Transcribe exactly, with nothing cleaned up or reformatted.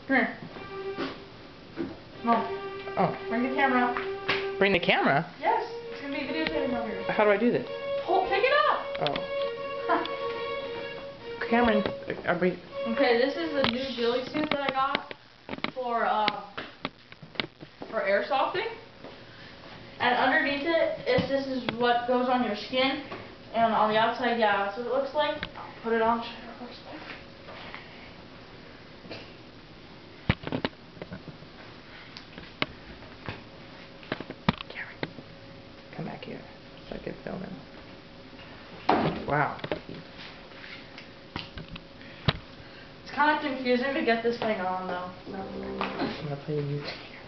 Come here. No. Oh. Bring the camera. Bring the camera? Yes. It's going to be videotaping over here. How do I do this? Pull, pick it up. Oh. Cameron, are we... Okay, this is the new ghillie suit that I got for, uh, for airsofting. And underneath it, is this is what goes on your skin. And on the outside, yeah, that's what it looks like. I'll put it on, show you what it looks like. Come back here so I can film him. Wow. It's kind of confusing to get this thing on, though. I'm gonna play music here.